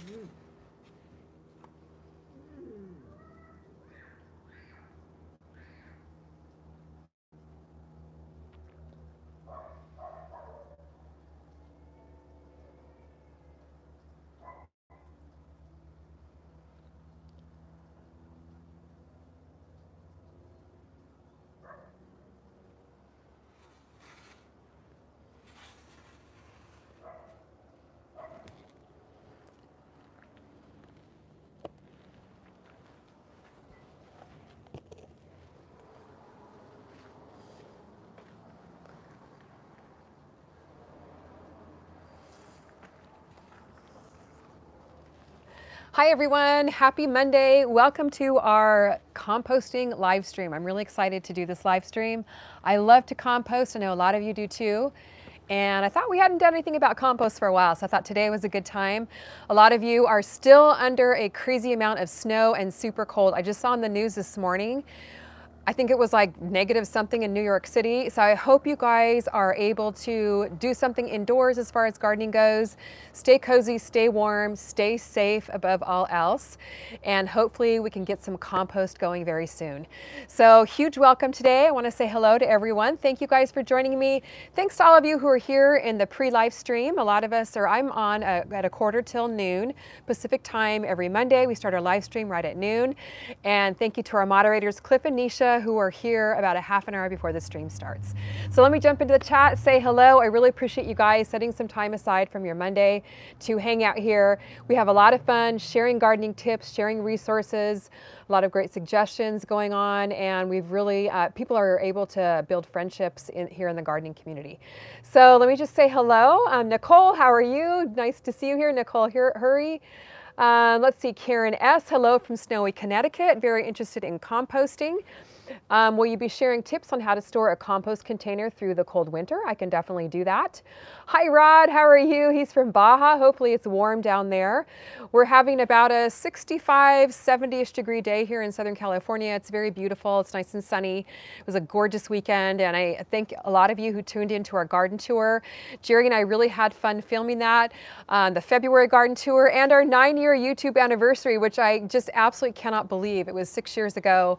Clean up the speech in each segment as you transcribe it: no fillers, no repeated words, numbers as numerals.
Hi everyone, happy Monday. Welcome to our composting live stream. I'm really excited to do this live stream. I love to compost. I know a lot of you do too. And I thought we hadn't done anything about compost for a while, so I thought today was a good time. A lot of you are still under a crazy amount of snow and super cold. I just saw on the news this morning, I think it was like negative something in New York City. So I hope you guys are able to do something indoors as far as gardening goes. Stay cozy, stay warm, stay safe above all else. And hopefully we can get some compost going very soon. So huge welcome today. I want to say hello to everyone. Thank you guys for joining me. Thanks to all of you who are here in the pre-live stream. A lot of us are, I'm on at 1:45 Pacific time every Monday. We start our live stream right at noon. And thank you to our moderators, Cliff and Nisha, who are here about a half an hour before the stream starts. So let me jump into the chat, say hello. I really appreciate you guys setting some time aside from your Monday to hang out here. We have a lot of fun sharing gardening tips, sharing resources, a lot of great suggestions going on, and we've really, people are able to build friendships here in the gardening community. So let me just say hello. Nicole, how are you? Nice to see you here. Nicole Hurry. Let's see, Karen S. Hello from snowy Connecticut. Very interested in composting. Will you be sharing tips on how to store a compost container through the cold winter? I can definitely do that. Hi Rod, how are you? He's from Baja. Hopefully it's warm down there. We're having about a 65, 70-ish degree day here in Southern California. It's very beautiful. It's nice and sunny. It was a gorgeous weekend, and I thank a lot of you who tuned into our garden tour. Jerry and I really had fun filming that, the February garden tour, and our 9-year YouTube anniversary, which I just absolutely cannot believe. It was 6 years ago.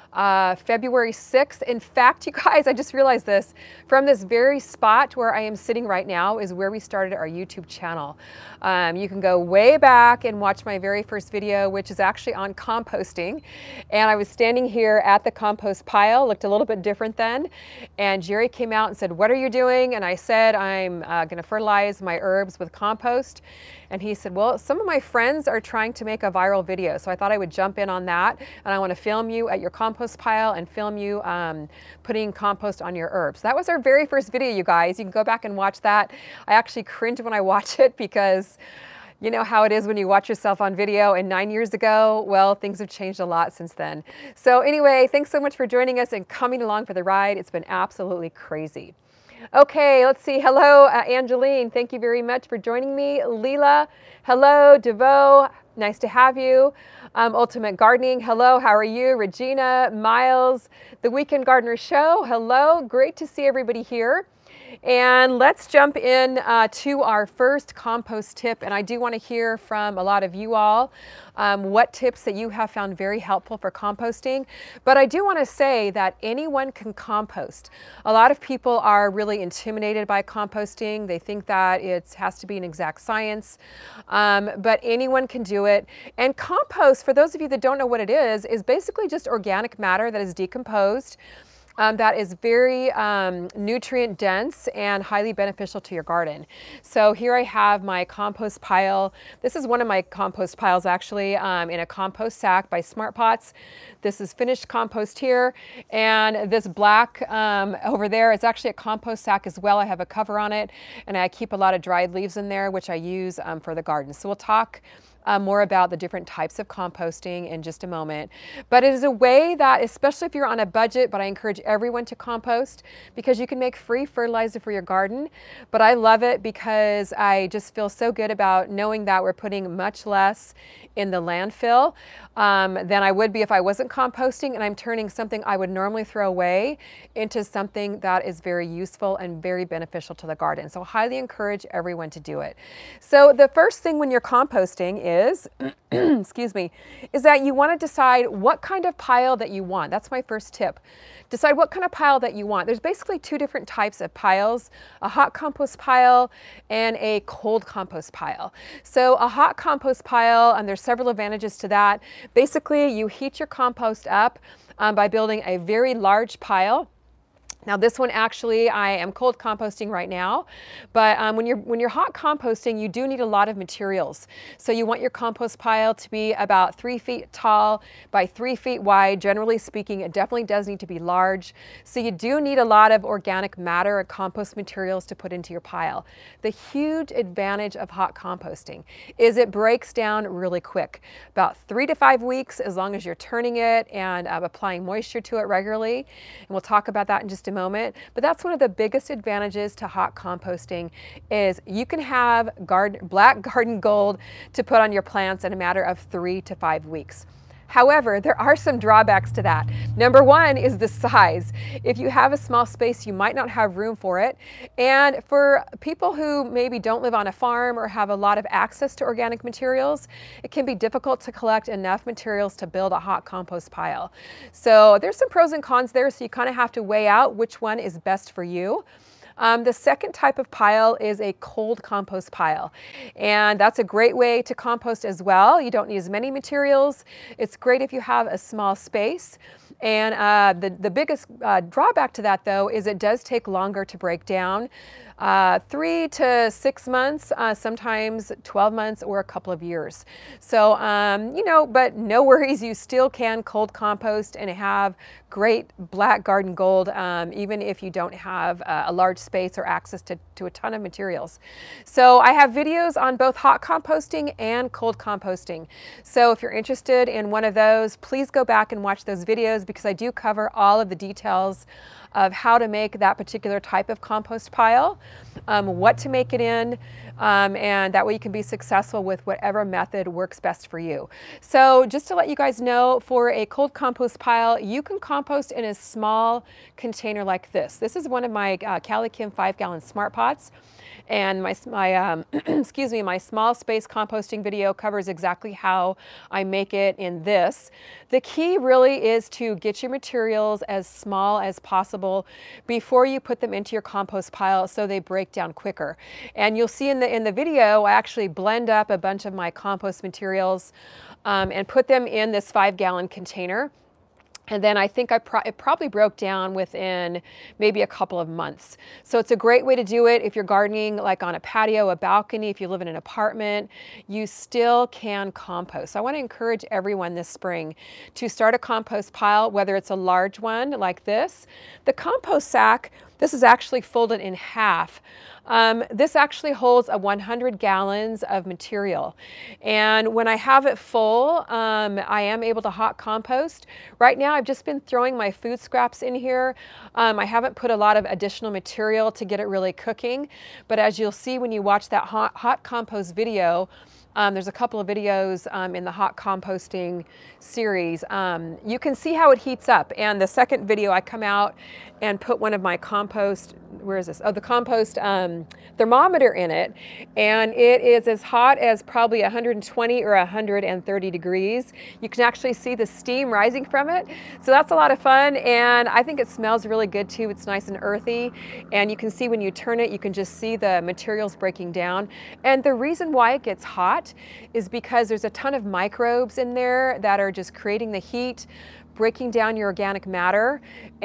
February 6th. In fact, you guys, I just realized this, from this very spot where I am sitting right now is where we started our YouTube channel. You can go way back and watch my very first video, which is actually on composting. And I was standing here at the compost pile, looked a little bit different then. And Jerry came out and said, "What are you doing?" And I said, "I'm going to fertilize my herbs with compost." And he said, "Well, some of my friends are trying to make a viral video, so I thought I would jump in on that. And I want to film you at your compost pile and film you putting compost on your herbs." That was our very first video, you guys. You can go back and watch that. I actually cringe when I watch it because you know how it is when you watch yourself on video, and 9 years ago, well, things have changed a lot since then. So anyway, thanks so much for joining us and coming along for the ride. It's been absolutely crazy. Okay, let's see. Hello, Angeline. Thank you very much for joining me. Leela, hello. Devo, nice to have you. Ultimate Gardening, hello. How are you? Regina, Miles, The Weekend Gardener Show, hello. Great to see everybody here. And let's jump in to our first compost tip. And I do want to hear from a lot of you all what tips that you have found very helpful for composting. But I do want to say that anyone can compost. A lot of people are really intimidated by composting. They think that it has to be an exact science, but anyone can do it. And compost, for those of you that don't know what it is basically just organic matter that is decomposed. That is very nutrient dense and highly beneficial to your garden. So here I have my compost pile. This is one of my compost piles actually in a compost sack by Smart Pots. This is finished compost here, and this black over there is actually a compost sack as well. I have a cover on it, and I keep a lot of dried leaves in there, which I use for the garden. So we'll talk more about the different types of composting in just a moment. But it is a way that, especially if you're on a budget, but I encourage everyone to compost because you can make free fertilizer for your garden. But I love it because I just feel so good about knowing that we're putting much less in the landfill than I would be if I wasn't composting, and I'm turning something I would normally throw away into something that is very useful and very beneficial to the garden. So I highly encourage everyone to do it. So the first thing when you're composting is, excuse me, is that you want to decide what kind of pile that you want. That's my first tip. Decide what kind of pile that you want. There's basically two different types of piles, a hot compost pile and a cold compost pile. So a hot compost pile, and there's several advantages to that. Basically, you heat your compost up by building a very large pile. Now this one actually, I am cold composting right now, but when you're hot composting, you do need a lot of materials. So you want your compost pile to be about 3 feet tall by 3 feet wide. Generally speaking, it definitely does need to be large. So you do need a lot of organic matter and compost materials to put into your pile. The huge advantage of hot composting is it breaks down really quick, about 3 to 5 weeks, as long as you're turning it and applying moisture to it regularly. And we'll talk about that in just a moment, but that's one of the biggest advantages to hot composting is you can have black garden gold to put on your plants in a matter of 3 to 5 weeks. However, there are some drawbacks to that. Number one is the size. If you have a small space, you might not have room for it. And for people who maybe don't live on a farm or have a lot of access to organic materials, it can be difficult to collect enough materials to build a hot compost pile. So there's some pros and cons there, so you kind of have to weigh out which one is best for you. The second type of pile is a cold compost pile, and that's a great way to compost as well. You don't need as many materials. It's great if you have a small space. And the biggest drawback to that, though, is it does take longer to break down. 3 to 6 months, sometimes 12 months or a couple of years. So, you know, but no worries, you still can cold compost and have great black garden gold, even if you don't have a large space or access to a ton of materials. So I have videos on both hot composting and cold composting. So if you're interested in one of those, please go back and watch those videos because I do cover all of the details of how to make that particular type of compost pile, what to make it in, and that way you can be successful with whatever method works best for you. So just to let you guys know, for a cold compost pile, you can compost in a small container like this. This is one of my Cali Kim 5-gallon smart pots. And my excuse me, my small space composting video covers exactly how I make it in this. The key really is to get your materials as small as possible before you put them into your compost pile so they break down quicker. And you'll see in the video, I actually blend up a bunch of my compost materials and put them in this 5-gallon container. And then I think it probably broke down within maybe a couple of months. So it's a great way to do it if you're gardening like on a patio, a balcony, if you live in an apartment, you still can compost. So I want to encourage everyone this spring to start a compost pile, whether it's a large one like this. The compost sack, this is actually folded in half. This actually holds 100 gallons of material. And when I have it full, I am able to hot compost. Right now, I've just been throwing my food scraps in here. I haven't put a lot of additional material to get it really cooking. But as you'll see when you watch that hot compost video, there's a couple of videos in the hot composting series. You can see how it heats up. And the second video, I come out and put one of my compost, where is this? Oh, the compost thermometer in it. And it is as hot as probably 120 or 130 degrees. You can actually see the steam rising from it. So that's a lot of fun. And I think it smells really good too. It's nice and earthy. And you can see when you turn it, you can just see the materials breaking down. And the reason why it gets hot is because there's a ton of microbes in there that are just creating the heat, breaking down your organic matter,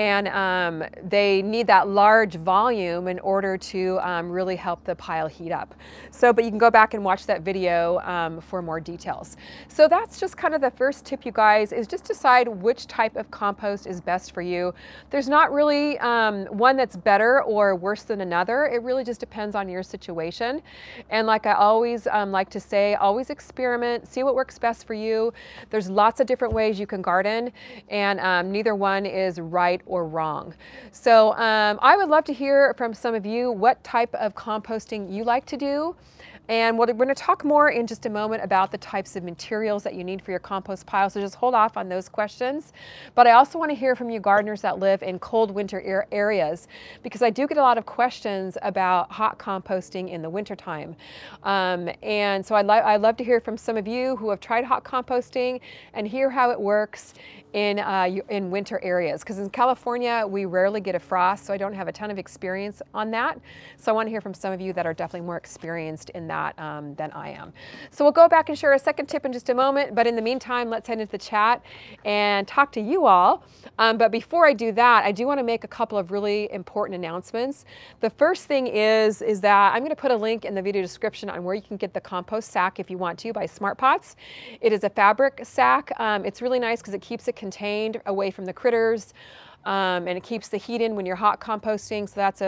and they need that large volume in order to really help the pile heat up. So, but you can go back and watch that video for more details. So that's just kind of the first tip, you guys, is just decide which type of compost is best for you. There's not really one that's better or worse than another. It really just depends on your situation. And like I always like to say, always experiment, see what works best for you. There's lots of different ways you can garden, and neither one is right or wrong. So I would love to hear from some of you what type of composting you like to do. And we're going to talk more in just a moment about the types of materials that you need for your compost pile, so just hold off on those questions. But I also want to hear from you gardeners that live in cold winter areas, because I do get a lot of questions about hot composting in the wintertime. And so I'd love to hear from some of you who have tried hot composting and hear how it works in winter areas, because in California we rarely get a frost, so I don't have a ton of experience on that. So I want to hear from some of you that are definitely more experienced in that than I am. So we'll go back and share a second tip in just a moment, but in the meantime, let's head into the chat and talk to you all. But before I do that, I do want to make a couple of really important announcements. The first thing is that I'm going to put a link in the video description on where you can get the compost sack if you want to by Smart Pots. It is a fabric sack. It's really nice because it keeps it contained away from the critters, and it keeps the heat in when you're hot composting. So that's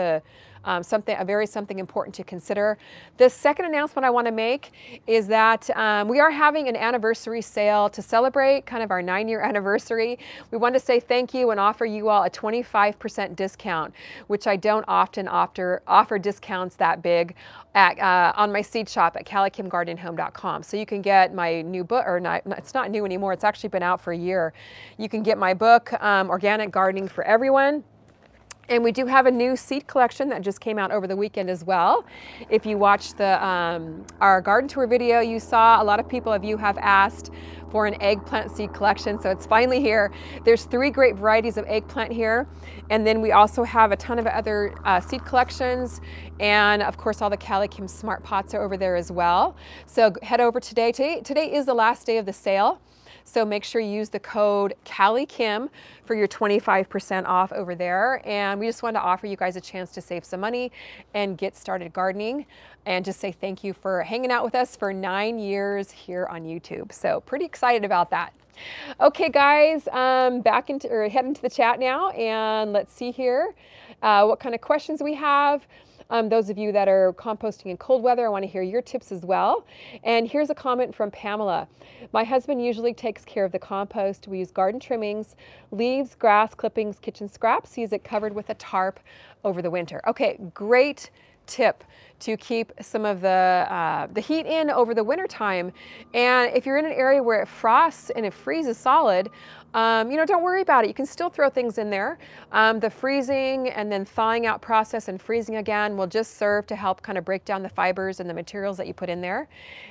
something important to consider. The second announcement I want to make is that we are having an anniversary sale to celebrate kind of our 9-year anniversary. We want to say thank you and offer you all a 25% discount, which I don't often offer discounts that big on my seed shop at calikimgardenhome.com. So you can get my new book, or not, it's not new anymore, it's actually been out for a year. You can get my book, Organic Gardening for Everyone. And we do have a new seed collection that just came out over the weekend as well. If you watched our garden tour video, you saw a lot of people have asked for an eggplant seed collection, so it's finally here. There's 3 great varieties of eggplant here, and then we also have a ton of other seed collections, and of course all the Calikim Smart Pots are over there as well. So head over today. Today is the last day of the sale. So make sure you use the code CaliKim for your 25% off over there. And we just wanted to offer you guys a chance to save some money and get started gardening, and just say thank you for hanging out with us for 9 years here on YouTube. So pretty excited about that. Okay guys, head into the chat now, and let's see here what kind of questions we have. Those of you that are composting in cold weather, I want to hear your tips as well. And here's a comment from Pamela. My husband usually takes care of the compost. We use garden trimmings, leaves, grass, clippings, kitchen scraps. He has it covered with a tarp over the winter. Okay, great tip to keep some of the heat in over the winter time. And if you're in an area where it frosts and it freezes solid, don't worry about it. You can still throw things in there. The freezing and then thawing out process and freezing again will just serve to help kind of break down the fibers and the materials that you put in there.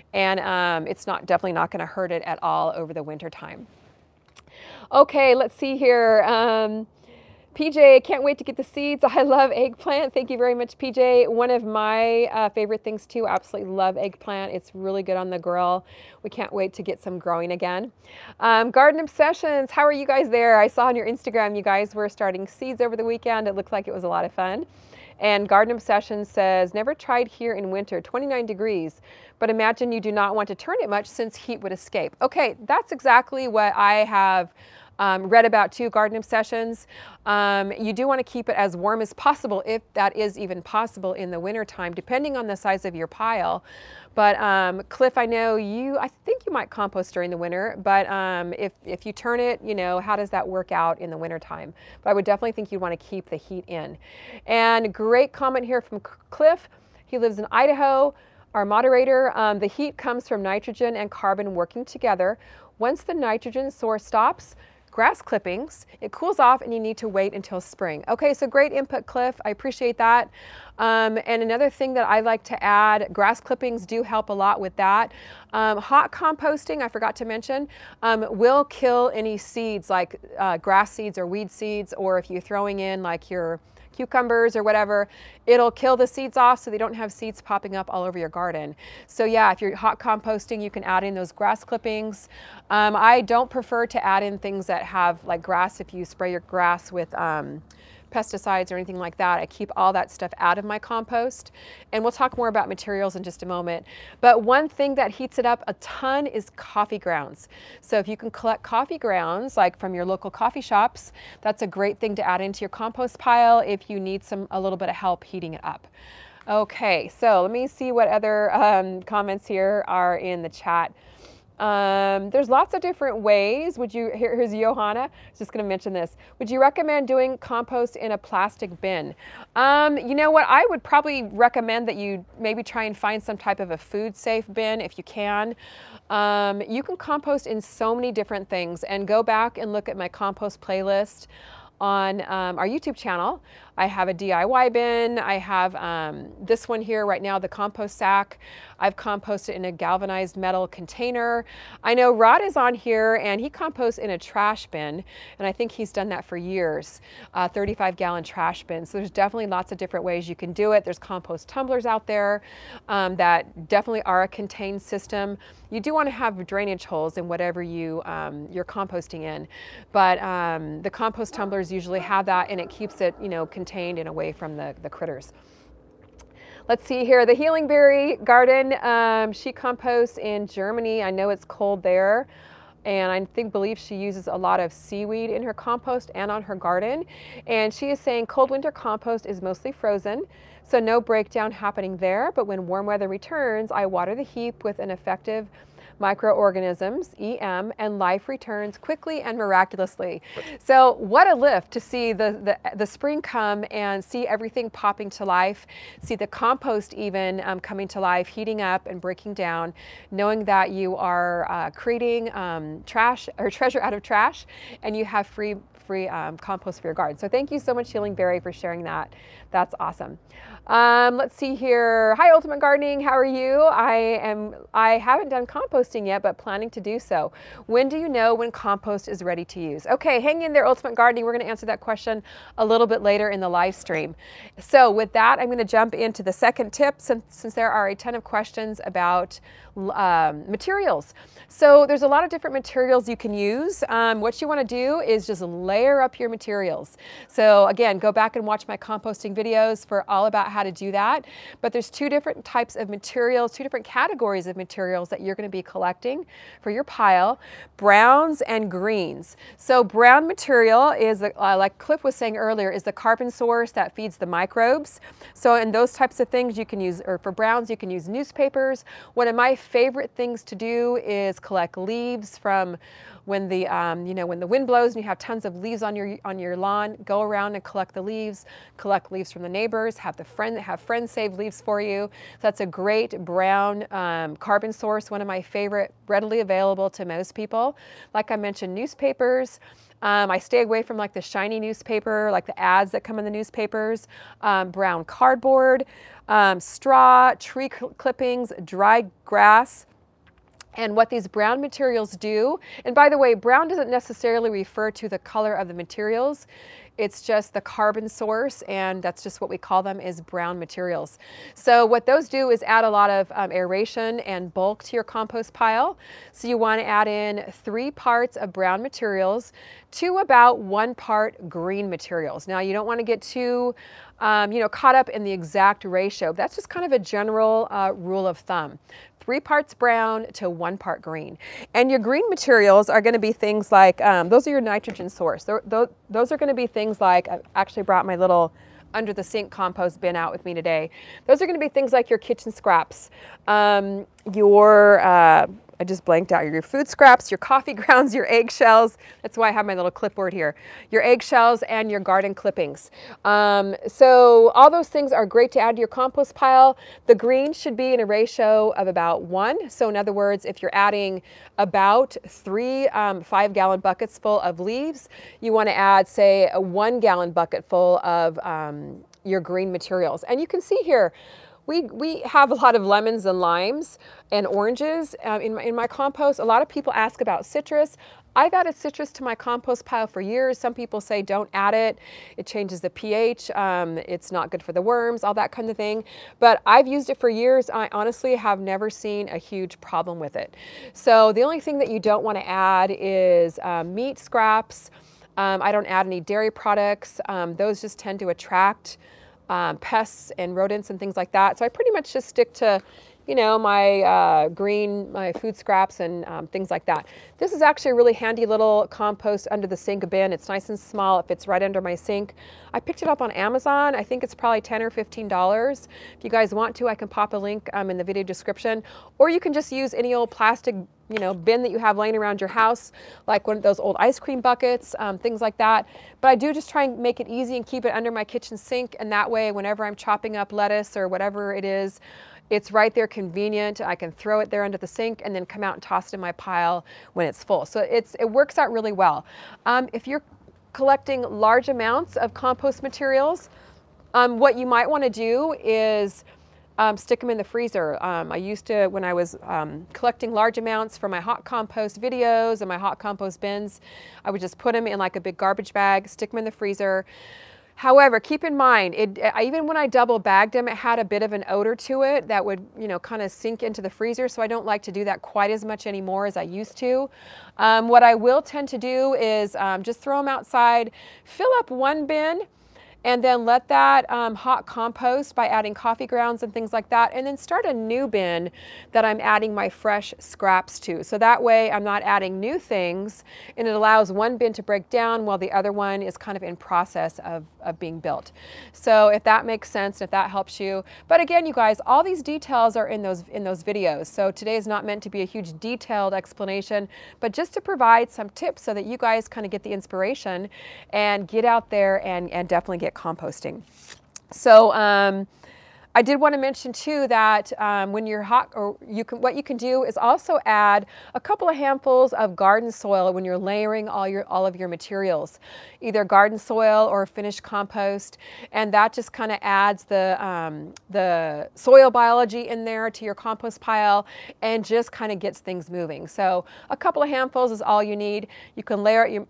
And it's definitely not going to hurt it at all over the winter time. Okay, let's see here. PJ, can't wait to get the seeds. I love eggplant. Thank you very much, PJ. One of my favorite things too. Absolutely love eggplant. It's really good on the grill. We can't wait to get some growing again. Garden Obsessions, how are you guys there? I saw on your Instagram you guys were starting seeds over the weekend. It looked like it was a lot of fun. And Garden Obsessions says, never tried here in winter, 29 degrees, but imagine you do not want to turn it much since heat would escape. Okay, that's exactly what I have read about too, Garden Obsessions. You do want to keep it as warm as possible, if that is even possible in the winter time, depending on the size of your pile. But Cliff, I think you might compost during the winter, but if you turn it, how does that work out in the winter time? But I would definitely think you'd want to keep the heat in. And great comment here from Cliff. He lives in Idaho. Our moderator, the heat comes from nitrogen and carbon working together. Once the nitrogen source stops, grass clippings, it cools off and you need to wait until spring. Okay, so great input, Cliff. I appreciate that. And another thing that I like to add, grass clippings do help a lot with that. Hot composting, I forgot to mention, will kill any seeds like grass seeds or weed seeds, or if you're throwing in like your cucumbers or whatever, it'll kill the seeds off so they don't have seeds popping up all over your garden. So yeah, if you're hot composting, you can add in those grass clippings. I don't prefer to add in things that have like grass. If you spray your grass with pesticides or anything like that, I keep all that stuff out of my compost. And we'll talk more about materials in just a moment. But one thing that heats it up a ton is coffee grounds. So if you can collect coffee grounds, like from your local coffee shops, that's a great thing to add into your compost pile if you need a little bit of help heating it up. Okay, so let me see what other comments here are in the chat. There's lots of different ways. Here's Johanna. I was just going to mention this. Would you recommend doing compost in a plastic bin? You know what? I would probably recommend that you maybe try and find some type of a food safe bin if you can. You can compost in so many different things, and go back and look at my compost playlist on our YouTube channel. I have a DIY bin. I have this one here right now, the compost sack. I've composted in a galvanized metal container. I know Rod is on here and he composts in a trash bin, and I think he's done that for years, 35-gallon trash bin. So there's definitely lots of different ways you can do it. There's compost tumblers out there that definitely are a contained system. You do want to have drainage holes in whatever you're composting in, but the compost tumblers usually have that, and it keeps it, you know, contained and away from the critters. Let's see here, the Healing Berry Garden. She composts in Germany. I know it's cold there, and I believe she uses a lot of seaweed in her compost and on her garden. And she is saying cold winter compost is mostly frozen, so no breakdown happening there. But when warm weather returns, I water the heap with an effective microorganisms, EM, and life returns quickly and miraculously. So what a lift to see the spring come and see everything popping to life, see the compost even coming to life, heating up and breaking down, knowing that you are creating trash or treasure out of trash, and you have free compost for your garden. So thank you so much, Healing Berry, for sharing that. That's awesome. Let's see here. Hi, Ultimate Gardening. How are you? I haven't done composting yet, but planning to do so. When do you know when compost is ready to use? Okay, hang in there, Ultimate Gardening. We're going to answer that question a little bit later in the live stream. So with that, I'm going to jump into the second tip, since there are a ton of questions about materials. So there's a lot of different materials you can use. What you want to do is just layer up your materials. So again, go back and watch my composting videos for all about how to do that. But there's two different types of materials, two different categories of materials that you're going to be collecting for your pile: browns and greens. So brown material is, like Cliff was saying earlier, is the carbon source that feeds the microbes. So in those types of things you can use, or for browns you can use newspapers. One of my favorite things to do is collect leaves from when the when the wind blows and you have tons of leaves on your lawn. Go around and collect the leaves. Collect leaves from the neighbors. Have friends save leaves for you. So that's a great brown carbon source. One of my favorite, readily available to most people. Like I mentioned, newspapers. I stay away from like the shiny newspaper, like the ads that come in the newspapers. Brown cardboard, straw, tree clippings, dry grass. And what these brown materials do, and by the way, brown doesn't necessarily refer to the color of the materials. It's just the carbon source, and that's just what we call them, is brown materials. So what those do is add a lot of aeration and bulk to your compost pile. So you want to add in 3 parts of brown materials to about 1 part green materials. Now you don't want to get too caught up in the exact ratio. That's just kind of a general rule of thumb. 3 parts brown to 1 part green. And your green materials are going to be things like, those are your nitrogen source. Those are going to be things like, I actually brought my little under the sink compost bin out with me today. Those are going to be things like your kitchen scraps, I just blanked out, your food scraps, your coffee grounds, your eggshells. That's why I have my little clipboard here. Your eggshells and your garden clippings. So all those things are great to add to your compost pile. The green should be in a ratio of about 1. So in other words, if you're adding about 3 5-gallon buckets full of leaves, you want to add, say, a 1-gallon bucket full of your green materials. And you can see here, we have a lot of lemons and limes and oranges in my compost. A lot of people ask about citrus. I've added citrus to my compost pile for years. Some people say don't add it. It changes the pH. It's not good for the worms, all that kind of thing. But I've used it for years. I honestly have never seen a huge problem with it. So the only thing that you don't want to add is meat scraps. I don't add any dairy products. Those just tend to attract pests and rodents and things like that. So I pretty much just stick to, you know, my food scraps and things like that. This is actually a really handy little compost under the sink bin. It's nice and small. It fits right under my sink. I picked it up on Amazon. I think it's probably $10 or $15. If you guys want to, I can pop a link in the video description, or you can just use any old plastic, you know, bin that you have laying around your house, like one of those old ice cream buckets, things like that. But I do just try and make it easy and keep it under my kitchen sink, and that way whenever I'm chopping up lettuce or whatever it is, it's right there, convenient. I can throw it there under the sink and then come out and toss it in my pile when it's full. So it works out really well. If you're collecting large amounts of compost materials, what you might want to do is stick them in the freezer. I used to, when I was collecting large amounts for my hot compost videos and my hot compost bins, I would just put them in like a big garbage bag, stick them in the freezer. However, keep in mind, even when I double bagged them, it had a bit of an odor to it that would, you know, kind of sink into the freezer. So I don't like to do that quite as much anymore as I used to. What I will tend to do is just throw them outside, fill up one bin, and then let that hot compost by adding coffee grounds and things like that, and then start a new bin that I'm adding my fresh scraps to. So that way I'm not adding new things, and it allows one bin to break down while the other one is kind of in process of being built. So if that makes sense, if that helps you. But again, you guys, all these details are in those videos. So today is not meant to be a huge detailed explanation, but just to provide some tips so that you guys kind of get the inspiration and get out there and definitely get composting. So I did want to mention too that when you're hot, or what you can do is also add a couple of handfuls of garden soil when you're layering all of your materials, either garden soil or finished compost, and that just kind of adds the soil biology in there to your compost pile and just kind of gets things moving. So a couple of handfuls is all you need. You can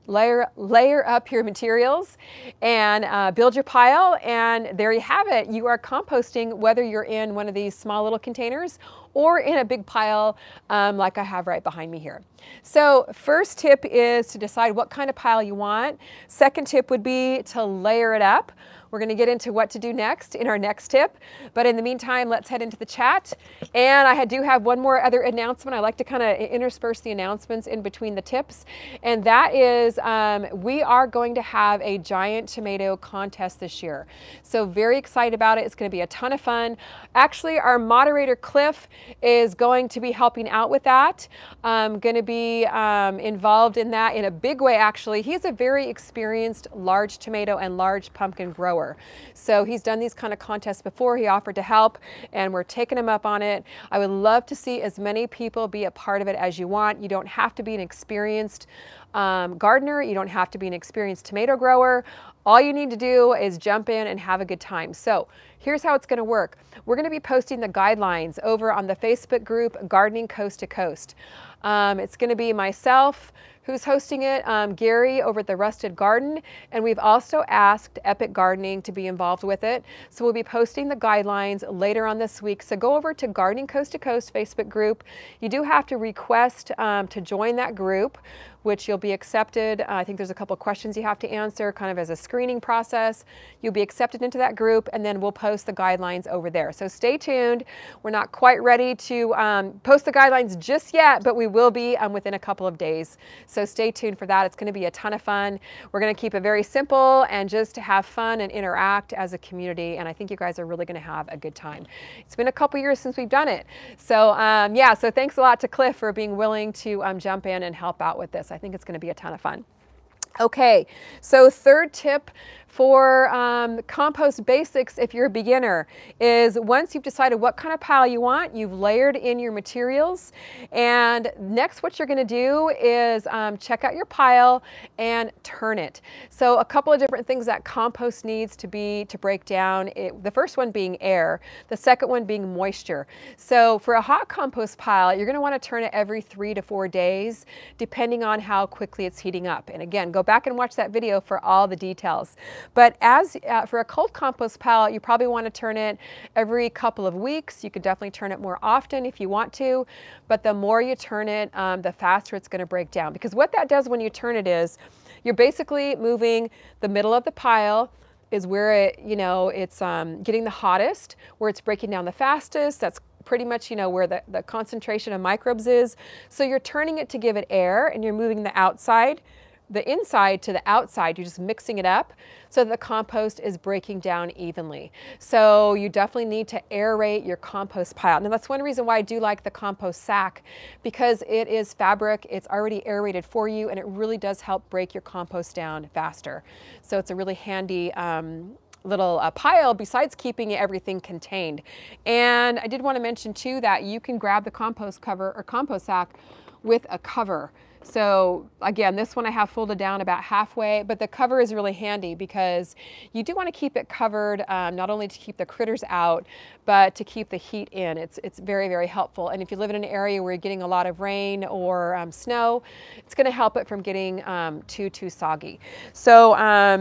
layer up your materials and build your pile, and there you have it. You are composting, whether you're in one of these small little containers or in a big pile like I have right behind me here. So first tip is to decide what kind of pile you want. Second tip would be to layer it up. We're going to get into what to do next in our next tip. But in the meantime, let's head into the chat. And I do have one more other announcement. I like to kind of intersperse the announcements in between the tips. And that is we are going to have a giant tomato contest this year. So very excited about it. It's going to be a ton of fun. Actually, our moderator, Cliff, is going to be helping out with that. Going to be involved in that in a big way, actually. He's a very experienced large tomato and large pumpkin grower. So he's done these kind of contests before. He offered to help, and we're taking him up on it. I would love to see as many people be a part of it as you want. You don't have to be an experienced gardener. You don't have to be an experienced tomato grower. All you need to do is jump in and have a good time. So here's how it's going to work. We're going to be posting the guidelines over on the Facebook group Gardening Coast to Coast. It's going to be myself who's hosting it, Gary over at the Rusted Garden, and we've also asked Epic Gardening to be involved with it. So we'll be posting the guidelines later on this week. So go over to Gardening Coast to Coast Facebook group. You do have to request to join that group, which you'll be accepted. I think there's a couple questions you have to answer kind of as a screening process. You'll be accepted into that group, and then we'll post the guidelines over there. So stay tuned. We're not quite ready to post the guidelines just yet, but we will be within a couple of days. So stay tuned for that. It's going to be a ton of fun. We're going to keep it very simple and just to have fun and interact as a community, and I think you guys are really going to have a good time. It's been a couple years since we've done it. So yeah, so thanks a lot to Cliff for being willing to jump in and help out with this. I think it's going to be a ton of fun. Okay, so third tip for compost basics, if you're a beginner, is once you've decided what kind of pile you want, you've layered in your materials, and next what you're going to do is check out your pile and turn it. So a couple of different things that compost needs to break down. The first one being air, the second one being moisture. So for a hot compost pile, you're going to want to turn it every 3 to 4 days, depending on how quickly it's heating up. And again, go back and watch that video for all the details. But as for a cold compost pile, you probably want to turn it every couple of weeks. You could definitely turn it more often if you want to, but the more you turn it, the faster it's going to break down. Because what that does when you turn it is, you're basically moving the middle of the pile is where it's getting the hottest, where it's breaking down the fastest. That's pretty much, where the concentration of microbes is. So you're turning it to give it air, and you're moving the inside to the outside. You're just mixing it up so that the compost is breaking down evenly. So you definitely need to aerate your compost pile. Now that's one reason why I do like the compost sack, because it is fabric, it's already aerated for you, and it really does help break your compost down faster. So it's a really handy little pile besides keeping everything contained. And I did want to mention too that you can grab the compost cover or compost sack with a cover. So again, this one I have folded down about halfway, but the cover is really handy because you do want to keep it covered, not only to keep the critters out, but to keep the heat in. It's very, very helpful. And if you live in an area where you're getting a lot of rain or snow, it's going to help it from getting too soggy. So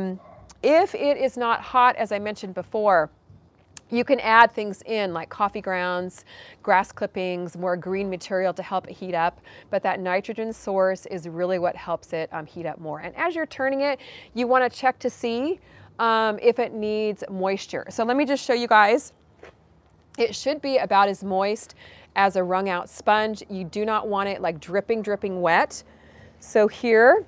if it is not hot, as I mentioned before, you can add things in like coffee grounds, grass clippings, more green material to help it heat up. But that nitrogen source is really what helps it heat up more. And as you're turning it, you want to check to see if it needs moisture. So let me just show you guys. It should be about as moist as a wrung out sponge. You do not want it like dripping wet. So here,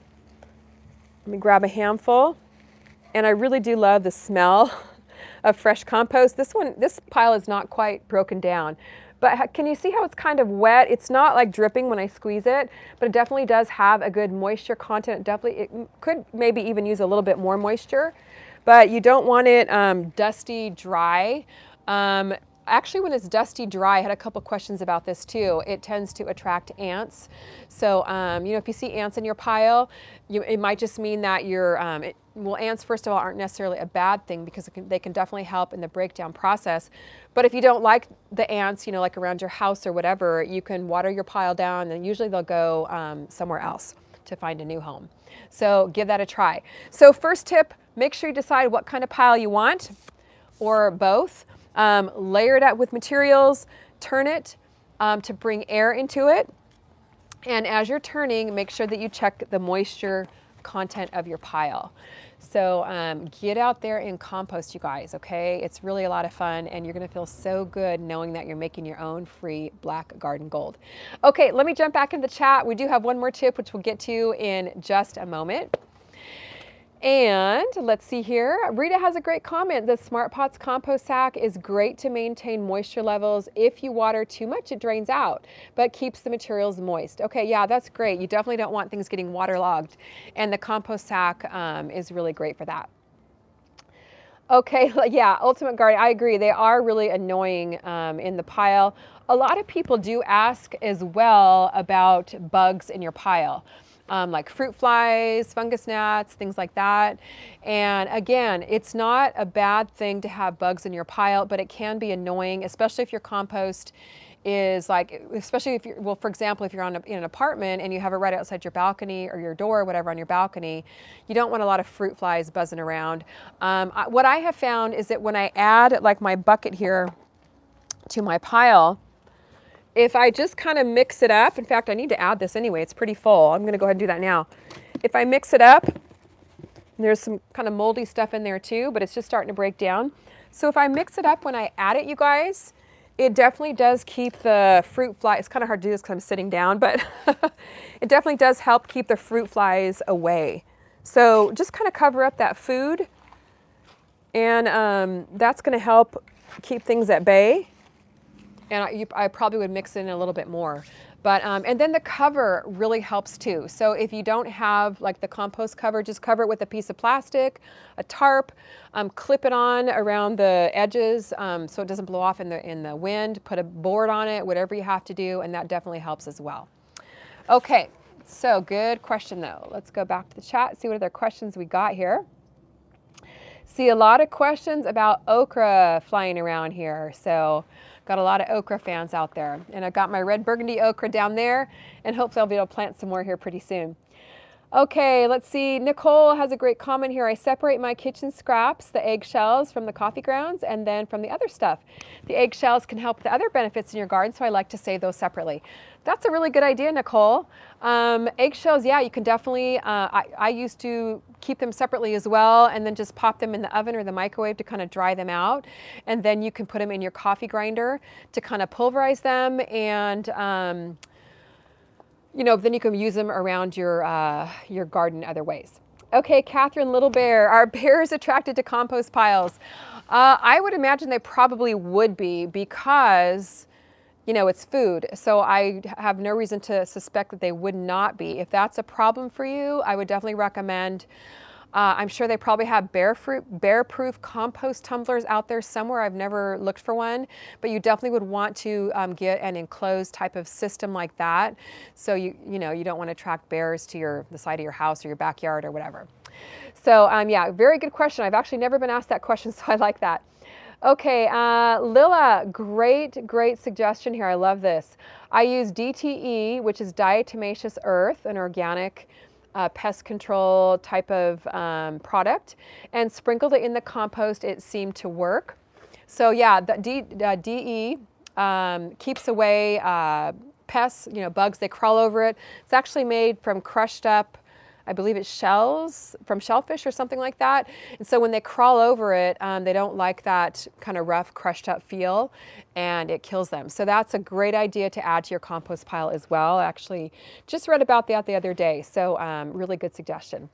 let me grab a handful. And I really do love the smell of fresh compost. This pile is not quite broken down, but can you see how it's kind of wet? It's not like dripping when I squeeze it, but it definitely does have a good moisture content. It could maybe even use a little bit more moisture, but you don't want it dusty, dry. Actually, when it's dusty dry, I had a couple questions about this too. It tends to attract ants. So, if you see ants in your pile, it might just mean that ants, first of all, aren't necessarily a bad thing because they can definitely help in the breakdown process. But if you don't like the ants, like around your house or whatever, you can water your pile down, and usually they'll go somewhere else to find a new home. So give that a try. So first tip, make sure you decide what kind of pile you want, or both. Layer it out with materials, turn it to bring air into it. And as you're turning, make sure that you check the moisture content of your pile. So get out there and compost, you guys, okay? It's really a lot of fun, and you're gonna feel so good knowing that you're making your own free black garden gold. Okay, let me jump back in the chat. We do have one more tip, which we'll get to in just a moment. And let's see here. Rita has a great comment. The Smart Pots compost sack is great to maintain moisture levels. If you water too much, it drains out, but keeps the materials moist. Okay, yeah, that's great. You definitely don't want things getting waterlogged, and the compost sack is really great for that. Okay, yeah, Ultimate Garden, I agree. They are really annoying in the pile. A lot of people do ask as well about bugs in your pile. Like fruit flies, fungus gnats, things like that. And again, it's not a bad thing to have bugs in your pile, but it can be annoying, especially if your compost is especially if you're, well, for example, if you're in an apartment and you have it right outside your balcony or your door or whatever on your balcony, you don't want a lot of fruit flies buzzing around. What I have found is that when I add like my bucket here to my pile, if I just kind of mix it up, in fact, I need to add this anyway, it's pretty full. I'm gonna go ahead and do that now. If I mix it up, there's some kind of moldy stuff in there too, but it's just starting to break down. So if I mix it up when I add it, you guys, it definitely does keep the fruit fly. It's kind of hard to do this because I'm sitting down, but it definitely does help keep the fruit flies away. So just kind of cover up that food, and that's gonna help keep things at bay. And I probably would mix in a little bit more. But, and then the cover really helps too. So if you don't have like the compost cover, just cover it with a piece of plastic, a tarp, clip it on around the edges so it doesn't blow off in the wind, put a board on it, whatever you have to do, and that definitely helps as well. Okay, so good question though. Let's go back to the chat, see what other questions we got here. See a lot of questions about okra flying around here. So got a lot of okra fans out there. And I've got my red burgundy okra down there, and hopefully I'll be able to plant some more here pretty soon. Okay, let's see. Nicole has a great comment here. I separate my kitchen scraps, the eggshells from the coffee grounds, and then from the other stuff. The eggshells can help with the other benefits in your garden, so I like to save those separately. That's a really good idea, Nicole. Eggshells, yeah, you can definitely, I used to keep them separately as well, and then just pop them in the oven or the microwave to kind of dry them out. And then you can put them in your coffee grinder to kind of pulverize them, and you know, then you can use them around your garden other ways. Okay, Catherine Little Bear, are bears attracted to compost piles? I would imagine they probably would be, because you know, it's food. So I have no reason to suspect that they would not be. If that's a problem for you, I would definitely recommend, I'm sure they probably have bear-proof compost tumblers out there somewhere. I've never looked for one, but you definitely would want to get an enclosed type of system like that. So you know, you don't want to attract bears to the side of your house or your backyard or whatever. So yeah, very good question. I've actually never been asked that question, so I like that. Okay, Lila, great suggestion here. I love this. I use DTE, which is diatomaceous earth, an organic pest control type of product, and sprinkled it in the compost. It seemed to work. So yeah, the DE keeps away pests, you know, bugs. They crawl over it. It's actually made from crushed up, I believe it's shells from shellfish or something like that. And so when they crawl over it, they don't like that kind of rough, crushed up feel, and it kills them. So that's a great idea to add to your compost pile as well. I actually just read about that the other day. So really good suggestion.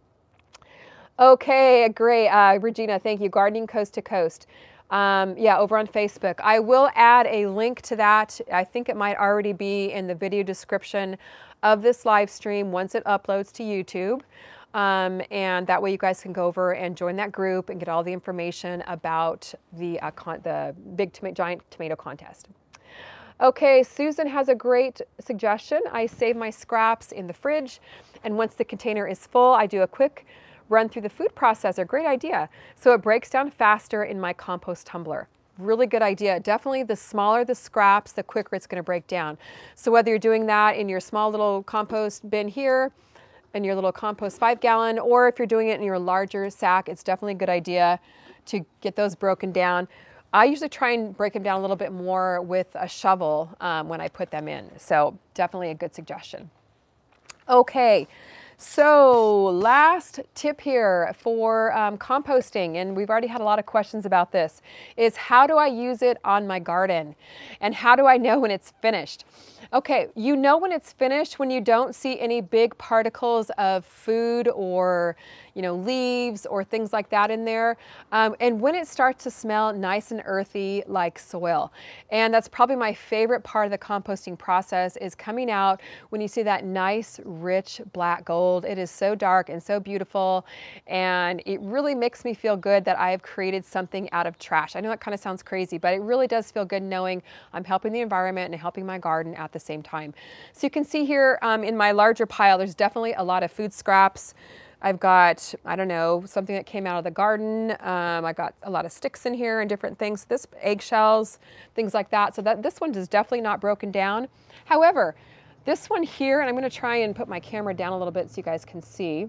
Okay, great. Regina, thank you. Gardening Coast to Coast. Yeah, over on Facebook. I will add a link to that. I think it might already be in the video description of this live stream once it uploads to YouTube. And that way you guys can go over and join that group and get all the information about the giant tomato contest. Okay, Susan has a great suggestion. I save my scraps in the fridge, and once the container is full, I do a quick run through the food processor. Great idea. So it breaks down faster in my compost tumbler. Really good idea. Definitely the smaller the scraps, the quicker it's going to break down. So whether you're doing that in your small little compost bin here, in your little compost 5-gallon, or if you're doing it in your larger sack, it's definitely a good idea to get those broken down. I usually try and break them down a little bit more with a shovel when I put them in. So definitely a good suggestion. Okay. So last tip here for composting, and we've already had a lot of questions about this, is how do I use it on my garden? And how do I know when it's finished? Okay, you know when it's finished when you don't see any big particles of food or, you know, leaves or things like that in there. And when it starts to smell nice and earthy like soil. And that's probably my favorite part of the composting process, is coming out when you see that nice, rich black gold. It is so dark and so beautiful. And it really makes me feel good that I have created something out of trash. I know that kind of sounds crazy, but it really does feel good knowing I'm helping the environment and helping my garden at the same time. So you can see here in my larger pile, there's definitely a lot of food scraps. I've got, I don't know, something that came out of the garden. I got a lot of sticks in here and different things. This eggshells, things like that. So this one is definitely not broken down. However, this one here, and I'm going to try and put my camera down a little bit so you guys can see.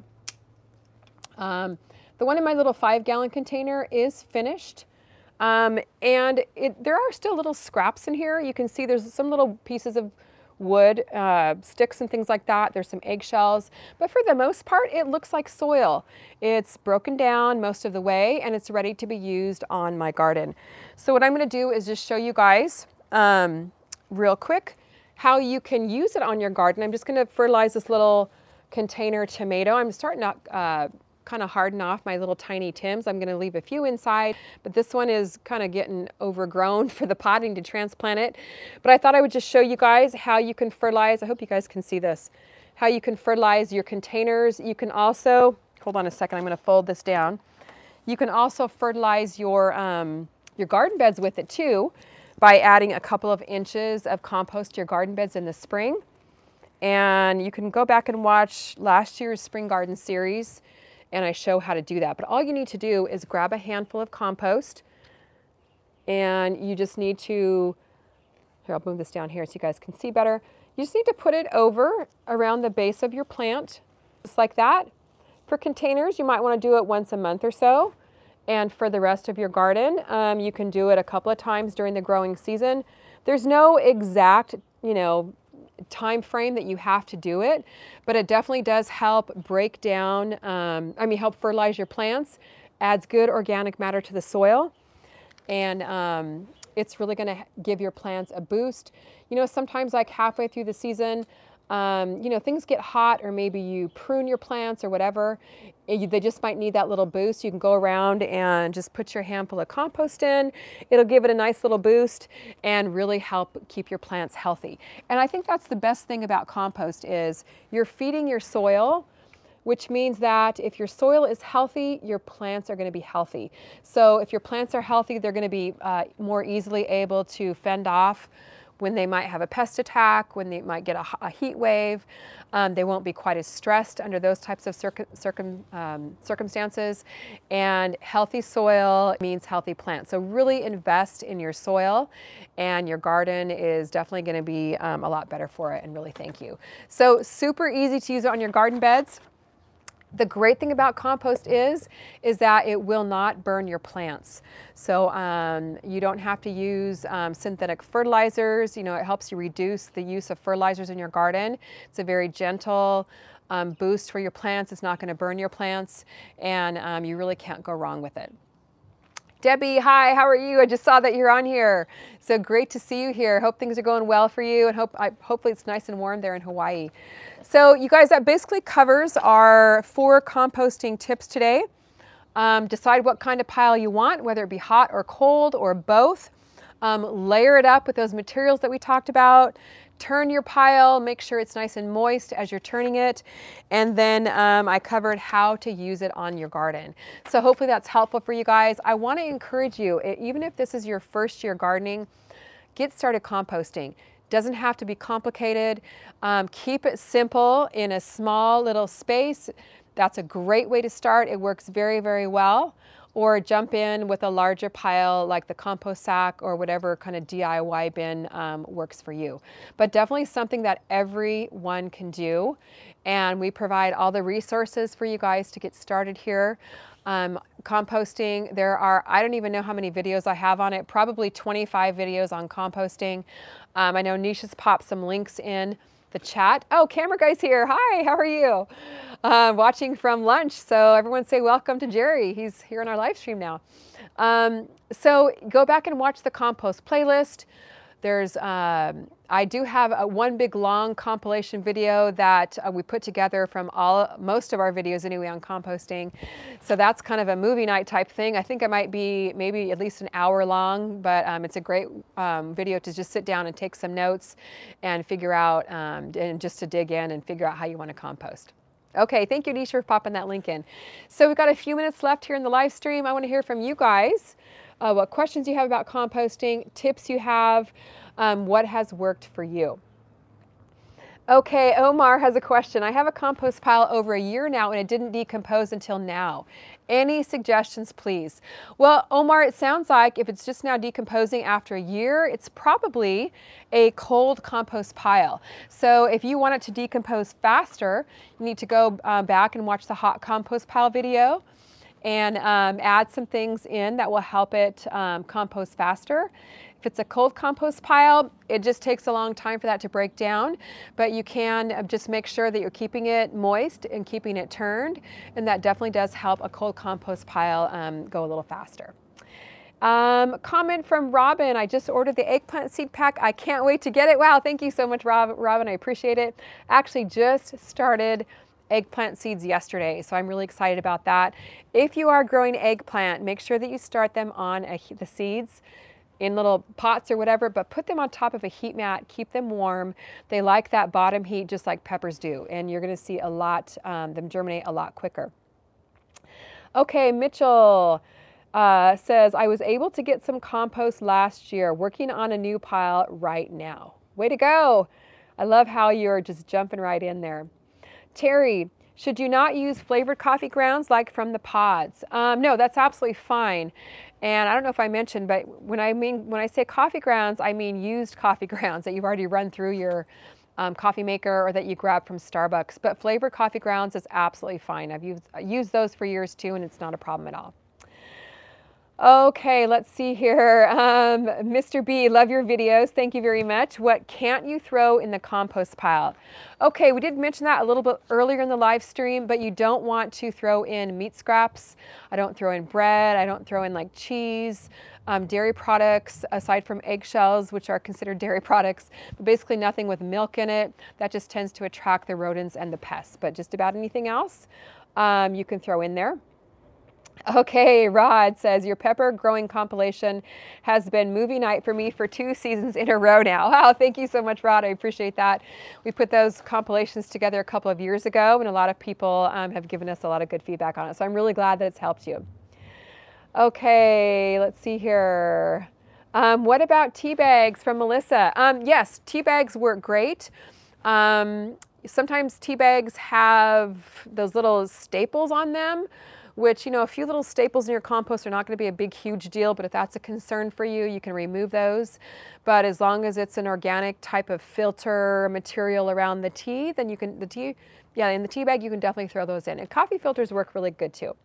The one in my little 5-gallon container is finished. And there are still little scraps in here. You can see there's some little pieces of wood, sticks and things like that. There's some eggshells, but for the most part, it looks like soil. It's broken down most of the way, and it's ready to be used on my garden. So what I'm going to do is just show you guys real quick how you can use it on your garden. I'm just going to fertilize this little container tomato. I'm starting out kind of harden off my little tiny Tims. I'm going to leave a few inside, but this one is kind of getting overgrown for the potting to transplant it. But I thought I would just show you guys how you can fertilize. I hope you guys can see this, how you can fertilize your containers. You can also, hold on a second, I'm going to fold this down. You can also fertilize your garden beds with it too, by adding a couple of inches of compost to your garden beds in the spring. And you can go back and watch last year's spring garden series, and I show how to do that. But all you need to do is grab a handful of compost, and you just need to, here, I'll move this down here so you guys can see better. You just need to put it over around the base of your plant, just like that. For containers, you might want to do it once a month or so. And for the rest of your garden, you can do it a couple of times during the growing season. There's no exact, time frame that you have to do it, but it definitely does help break down, help fertilize your plants, adds good organic matter to the soil, and it's really going to give your plants a boost. Sometimes like halfway through the season, things get hot, or maybe you prune your plants or whatever. They just might need that little boost. You can go around and just put your handful of compost in. It'll give it a nice little boost and really help keep your plants healthy. And I think that's the best thing about compost is you're feeding your soil, which means that if your soil is healthy, your plants are going to be healthy. So if your plants are healthy, they're going to be more easily able to fend off when they might have a pest attack, when they might get a heat wave. They won't be quite as stressed under those types of circumstances. And healthy soil means healthy plants. So really invest in your soil, and your garden is definitely going to be a lot better for it, and really thank you. So super easy to use it on your garden beds. The great thing about compost is that it will not burn your plants. So you don't have to use synthetic fertilizers. It helps you reduce the use of fertilizers in your garden. It's a very gentle boost for your plants. It's not going to burn your plants, and you really can't go wrong with it. Debbie, hi, how are you? I just saw that you're on here. So great to see you here. Hope things are going well for you, and hopefully it's nice and warm there in Hawaii. So you guys, that basically covers our 4 composting tips today. Decide what kind of pile you want, whether it be hot or cold or both. Layer it up with those materials that we talked about. Turn your pile, make sure it's nice and moist as you're turning it. And then I covered how to use it on your garden. So hopefully that's helpful for you guys. I want to encourage you, even if this is your first year gardening, get started composting. Doesn't have to be complicated. Keep it simple in a small little space. That's a great way to start. It works very, very well. Or jump in with a larger pile like the compost sack or whatever kind of DIY bin works for you. But definitely something that everyone can do. And we provide all the resources for you guys to get started here. Composting, there are, I don't even know how many videos I have on it, probably 25 videos on composting. I know Nisha's popped some links in the chat. Oh, camera guy's here. Hi, how are you? Watching from lunch. So everyone say welcome to Jerry. He's here in our live stream now. So go back and watch the compost playlist. There's, I do have a one big long compilation video that we put together from most of our videos anyway on composting. So that's kind of a movie night type thing. I think it might be maybe at least an hour long, but it's a great video to just sit down and take some notes and figure out, and just to dig in and figure out how you want to compost. Okay, thank you, Nisha, for popping that link in. So we've got a few minutes left here in the live stream. I want to hear from you guys. What questions you have about composting, tips you have, what has worked for you. Okay, Omar has a question. I have a compost pile over a year now and it didn't decompose until now. Any suggestions, please? Well, Omar, it sounds like if it's just now decomposing after a year, it's probably a cold compost pile. So if you want it to decompose faster, you need to go back and watch the hot compost pile video and add some things in that will help it compost faster. If it's a cold compost pile, it just takes a long time for that to break down, but you can just make sure that you're keeping it moist and keeping it turned, and that definitely does help a cold compost pile go a little faster. Comment from Robin, I just ordered the eggplant seed pack. I can't wait to get it. Wow, thank you so much, Robin. I appreciate it. Actually just started eggplant seeds yesterday, so I'm really excited about that. If you are growing eggplant, make sure that you start them on the seeds in little pots or whatever, but put them on top of a heat mat, keep them warm. They like that bottom heat just like peppers do, and you're gonna see a lot, them germinate a lot quicker. Okay, Mitchell says, I was able to get some compost last year, working on a new pile right now. Way to go. I love how you're just jumping right in there. Terry, should you not use flavored coffee grounds like from the pods? No, that's absolutely fine. And I don't know if I mentioned, but when I say coffee grounds, I mean used coffee grounds that you've already run through your coffee maker or that you grab from Starbucks. But flavored coffee grounds is absolutely fine. I've used those for years too, and it's not a problem at all. Okay, let's see here. Mr. B, love your videos. Thank you very much. What can't you throw in the compost pile? Okay, we did mention that a little bit earlier in the live stream, but you don't want to throw in meat scraps. I don't throw in bread. I don't throw in like cheese, dairy products, aside from eggshells, which are considered dairy products, but basically nothing with milk in it. That just tends to attract the rodents and the pests, but just about anything else you can throw in there. Okay, Rod says, your pepper growing compilation has been movie night for me for 2 seasons in a row now. Wow, thank you so much, Rod. I appreciate that. We put those compilations together a couple of years ago, and a lot of people have given us a lot of good feedback on it. So I'm really glad that it's helped you. Okay, let's see here. What about tea bags from Melissa? Yes, tea bags work great. Sometimes tea bags have those little staples on them, which, you know, a few little staples in your compost are not going to be a big, huge deal, but if that's a concern for you, you can remove those. But as long as it's an organic type of filter material around the tea, then you can, in the tea bag, you can definitely throw those in. And coffee filters work really good too.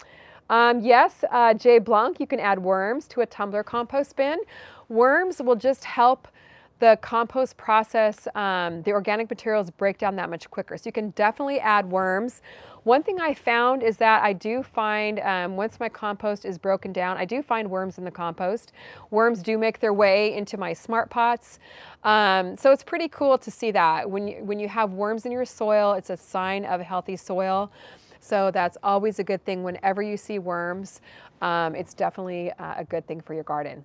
Yes, Jay Blanc, you can add worms to a tumbler compost bin. Worms will just help the compost process, the organic materials break down that much quicker. So you can definitely add worms. One thing I found is that I do find, once my compost is broken down, I do find worms in the compost. Worms do make their way into my smart pots. So it's pretty cool to see that. When you have worms in your soil, it's a sign of a healthy soil. So that's always a good thing. Whenever you see worms, it's definitely a good thing for your garden.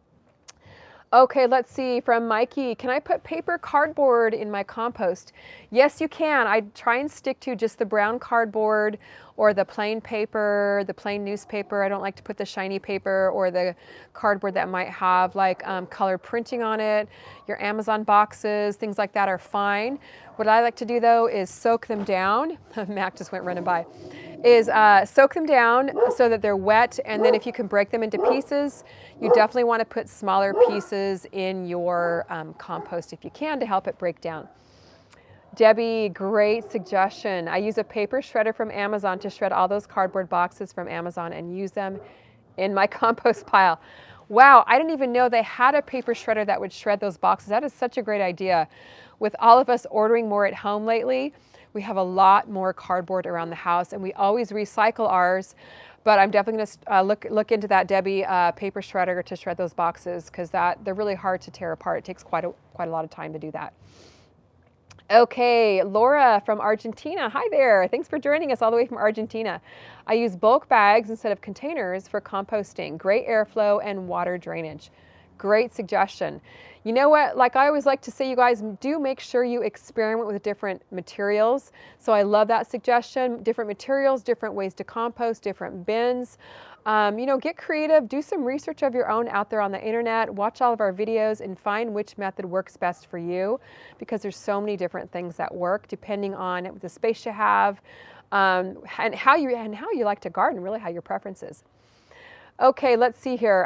Okay, let's see, from Mikey, can I put paper cardboard in my compost? Yes, you can. I try and stick to just the brown cardboard or the plain paper, the plain newspaper. I don't like to put the shiny paper or the cardboard that might have like colored printing on it. Your Amazon boxes, things like that are fine. What I like to do though is soak them down. Mac just went running by. Soak them down so that they're wet, and then if you can break them into pieces, you definitely want to put smaller pieces in your compost if you can to help it break down. Debbie, great suggestion. I use a paper shredder from Amazon to shred all those cardboard boxes from Amazon and use them in my compost pile. Wow, I didn't even know they had a paper shredder that would shred those boxes. That is such a great idea. With all of us ordering more at home lately, we have a lot more cardboard around the house, and we always recycle ours. But I'm definitely going to look into that, Debbie, paper shredder to shred those boxes, because they're really hard to tear apart. It takes quite a lot of time to do that. Okay, Laura from Argentina. Hi there. Thanks for joining us all the way from Argentina. I use bulk bags instead of containers for composting. Great airflow and water drainage. Great suggestion. You know what, like I always like to say, you guys do make sure you experiment with different materials. So I love that suggestion. Different materials, different ways to compost, different bins. You know, get creative, do some research of your own out there on the internet, watch all of our videos and find which method works best for you, because there's so many different things that work depending on the space you have, and how you like to garden, really how your preference is. Okay, let's see here.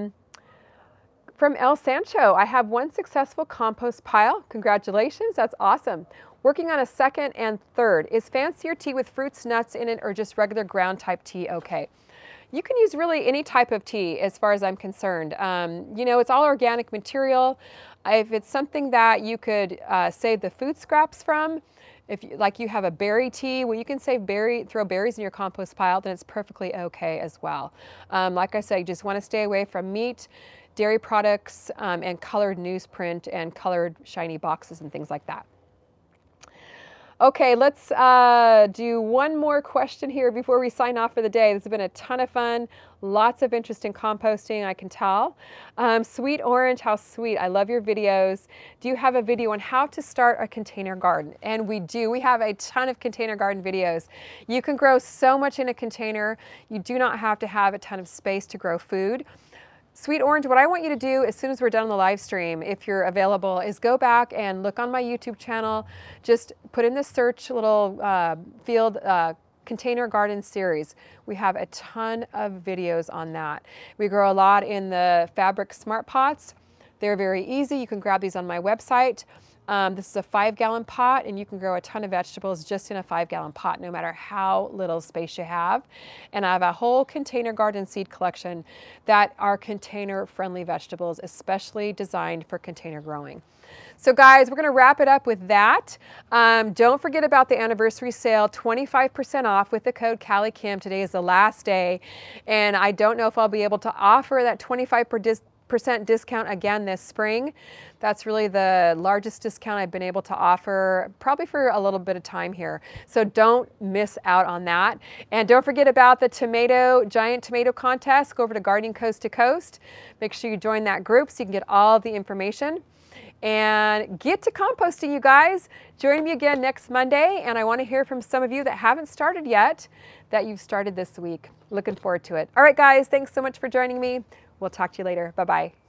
From El Sancho, I have one successful compost pile. Congratulations, that's awesome. Working on a second and third. Is fancier tea with fruits, nuts in it, or just regular ground type tea okay? You can use really any type of tea as far as I'm concerned. You know, it's all organic material. If it's something that you could save the food scraps from, if you have a berry tea, well, you can throw berries in your compost pile, then it's perfectly okay as well. Like I said, you just want to stay away from meat, dairy products, and colored newsprint and colored shiny boxes and things like that. Okay, let's do one more question here before we sign off for the day. This has been a ton of fun. Lots of interest in composting, I can tell. Sweet Orange, how sweet. I love your videos. Do you have a video on how to start a container garden? And we do. We have a ton of container garden videos. You can grow so much in a container. You do not have to have a ton of space to grow food. Sweet Orange, what I want you to do as soon as we're done on the live stream, if you're available, is go back and look on my YouTube channel. Just put in the search little field, container garden series. We have a ton of videos on that. We grow a lot in the fabric smart pots. They're very easy. You can grab these on my website. This is a 5-gallon pot, and you can grow a ton of vegetables just in a 5-gallon pot, no matter how little space you have. And I have a whole container garden seed collection that are container-friendly vegetables, especially designed for container growing. So guys, we're going to wrap it up with that. Don't forget about the anniversary sale, 25% off with the code CallieKim. Today is the last day, and I don't know if I'll be able to offer that 25% discount again this spring. That's really the largest discount I've been able to offer, probably for a little bit of time here. So don't miss out on that. And don't forget about the giant tomato contest. Go over to Gardening Coast to Coast. Make sure you join that group so you can get all the information. And get to composting, you guys. Join me again next Monday. And I want to hear from some of you that haven't started yet, that you've started this week. Looking forward to it. All right, guys, thanks so much for joining me. We'll talk to you later. Bye-bye.